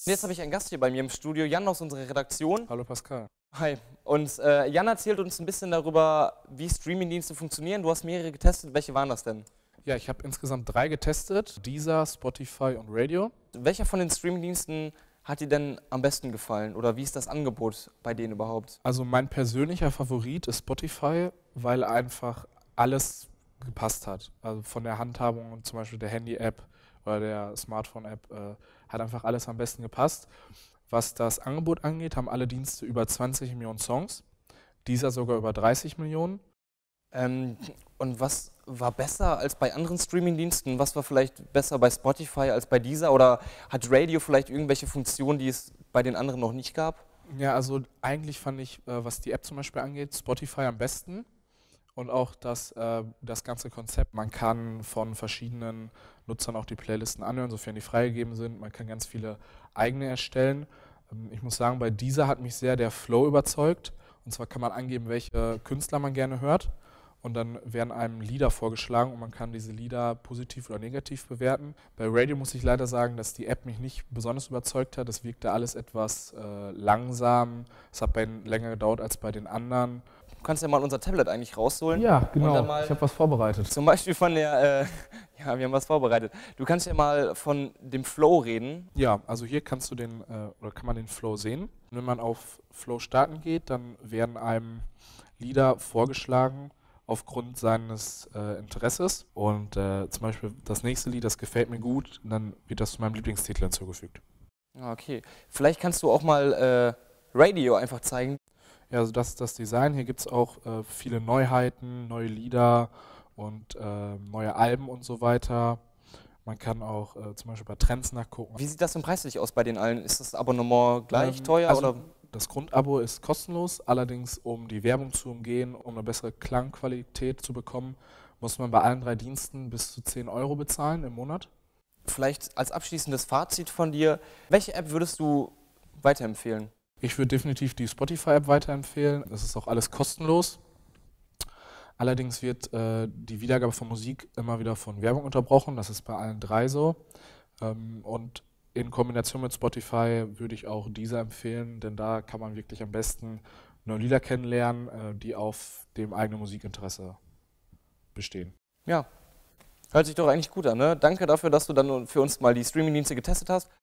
Jetzt habe ich einen Gast hier bei mir im Studio, Jan aus unserer Redaktion. Hallo Pascal. Hi. Und Jan erzählt uns ein bisschen darüber, wie Streamingdienste funktionieren. Du hast mehrere getestet. Welche waren das denn? Ja, ich habe insgesamt 3 getestet: Deezer, Spotify und Radio. Welcher von den Streamingdiensten hat dir denn am besten gefallen? Oder wie ist das Angebot bei denen überhaupt? Also mein persönlicher Favorit ist Spotify, weil einfach alles gepasst hat. Also von der Handhabung und zum Beispiel der Handy-App oder der Smartphone-App hat einfach alles am besten gepasst. Was das Angebot angeht, haben alle Dienste über 20 Millionen Songs, Deezer sogar über 30 Millionen. Und was war besser als bei anderen Streamingdiensten? Was war vielleicht besser bei Spotify als bei Deezer? Oder hat Radio vielleicht irgendwelche Funktionen, die es bei den anderen noch nicht gab? Ja, also eigentlich fand ich, was die App zum Beispiel angeht, Spotify am besten. Und auch das ganze Konzept. Man kann von verschiedenen Nutzern auch die Playlisten anhören, sofern die freigegeben sind. Man kann ganz viele eigene erstellen. Ich muss sagen, bei Deezer hat mich sehr der Flow überzeugt. Und zwar kann man angeben, welche Künstler man gerne hört. Und dann werden einem Lieder vorgeschlagen und man kann diese Lieder positiv oder negativ bewerten. Bei Radio muss ich leider sagen, dass die App mich nicht besonders überzeugt hat. Es wirkte alles etwas langsam. Es hat länger gedauert als bei den anderen. Du kannst ja mal unser Tablet eigentlich rausholen. Ja, Und genau. dann mal Ich habe was vorbereitet. zum Beispiel von der, ja, wir haben was vorbereitet. Du kannst ja mal von dem Flow reden. Ja, also hier kannst du kann man den Flow sehen. Wenn man auf Flow starten geht, dann werden einem Lieder vorgeschlagen aufgrund seines Interesses. Und zum Beispiel das nächste Lied, das gefällt mir gut, und dann wird das zu meinem Lieblingstitel hinzugefügt. Okay, vielleicht kannst du auch mal Radio einfach zeigen. Ja, also das ist das Design. Hier gibt es auch viele Neuheiten, neue Lieder und neue Alben und so weiter. Man kann auch zum Beispiel bei Trends nachgucken. Wie sieht das denn preislich aus bei den allen? Ist das Abonnement gleich teuer? Also oder? das Grundabo ist kostenlos, allerdings um die Werbung zu umgehen, um eine bessere Klangqualität zu bekommen, muss man bei allen 3 Diensten bis zu 10 € bezahlen im Monat. Vielleicht als abschließendes Fazit von dir, welche App würdest du weiterempfehlen? Ich würde definitiv die Spotify-App weiterempfehlen. Das ist auch alles kostenlos. Allerdings wird die Wiedergabe von Musik immer wieder von Werbung unterbrochen. Das ist bei allen 3 so. Und in Kombination mit Spotify würde ich auch Deezer empfehlen, denn da kann man wirklich am besten neue Lieder kennenlernen, die auf dem eigenen Musikinteresse bestehen. Ja, hört sich doch eigentlich gut an, ne? Danke dafür, dass du dann für uns mal die Streamingdienste getestet hast.